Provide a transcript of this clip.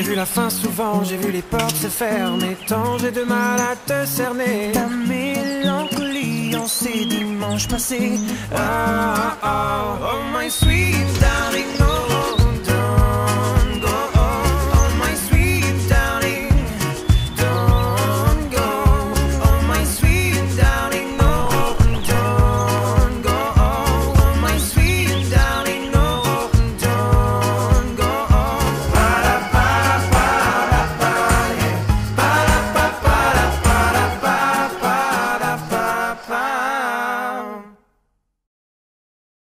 vu la fin souvent, j'ai vu les portes se fermer. Tant j'ai de mal à te cerner. Ta mélancolie en ces dimanches passés. Ah, ah, oh my sweet darling.